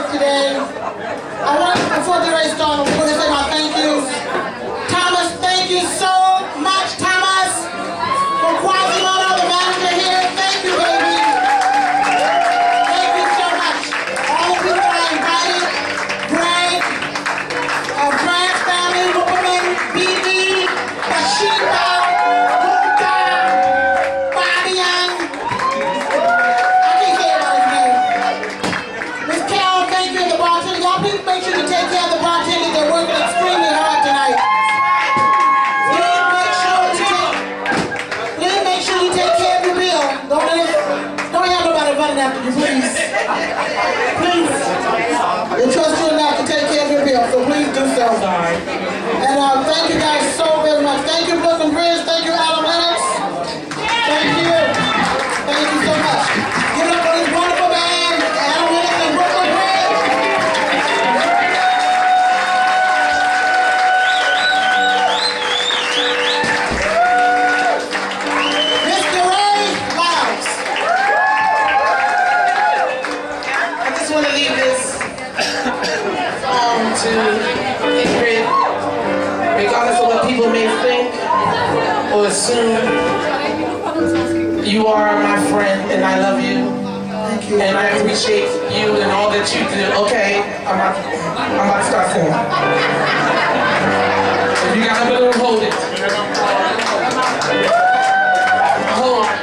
today. I want, before the race starts, I'm going to say my thank yous. Thomas, thank you so much, Thomas, for Quasimodo, the manager here. Thank you, baby. Thank you so much. All the people I invited, Greg, Grant's family, Woman, BB, Bathsheba, Luca, Fabian. I can't say everybody's name. Miss Carol, thank you, and the bartender. Y'all please make sure you take care of the bartenders. They're working extremely hard tonight. Please make sure you take care of your bill. Don't have nobody running after you, please. Please. They trust you enough to take care of your bill, so please do so. And thank you guys so very much. Thank you, Brooklyn Bridge. Thank you, Adam Lennox. Thank you. Thank you so much. Give it up for this wonderful band, Adam Lennox and Brooklyn Bridge. Mr. Ray Lyles. I just want to leave this to Ingrid, regardless of what people may think or assume. You are my friend, and I love you. Thank you. And I appreciate you and all that you do. Okay, I'm about to start singing. If you got a balloon, hold it. Hold it.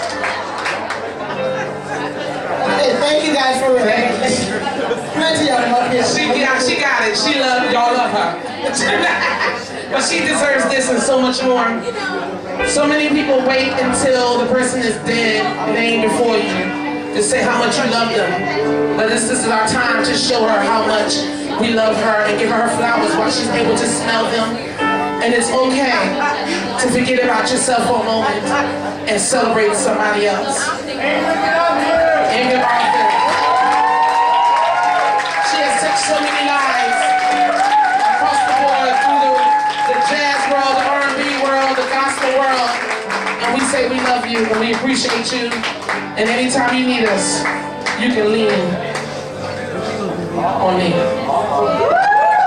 Hey, thank you guys for plenty of them up here. She got it. She love y'all love her. But she deserves this and so much more. So many people wait until the person is dead, laying before you, to say how much you love them. But this is our time to show her how much we love her and give her her flowers while she's able to smell them. And it's okay to forget about yourself for a moment and celebrate somebody else. Ingrid Arthur. She has touched so many lives across the board through the jazz world, the R&B world, the gospel world. And we say we love you and we appreciate you. And anytime you need us, you can lean on me.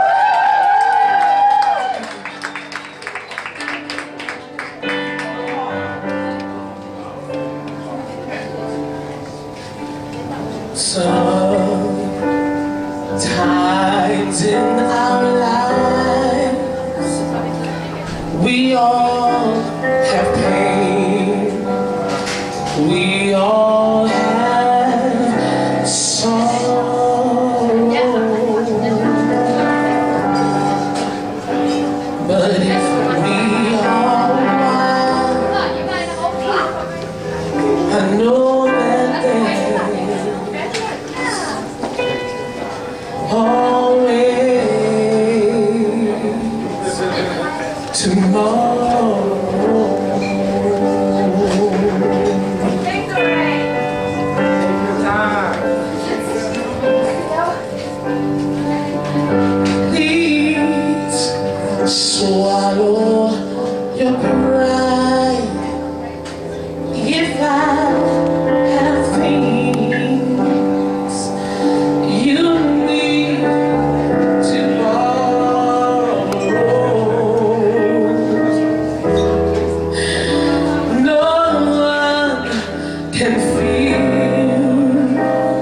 Sometimes in our lives, we all have pain. We all have sorrow. But if we are one, I know that always tomorrow. Please swallow your pride. If I have things you need to borrow, no one can feel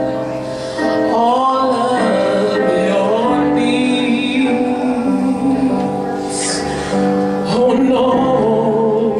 all of your needs. Oh no.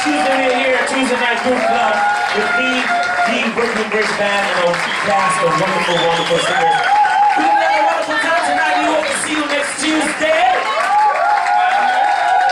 Tuesday we're here at Tuesday Night Groove Club with me, the Brooklyn Bridge Band, and a cast of wonderful, wonderful singers. We're gonna have a wonderful time tonight. We hope to see you next Tuesday.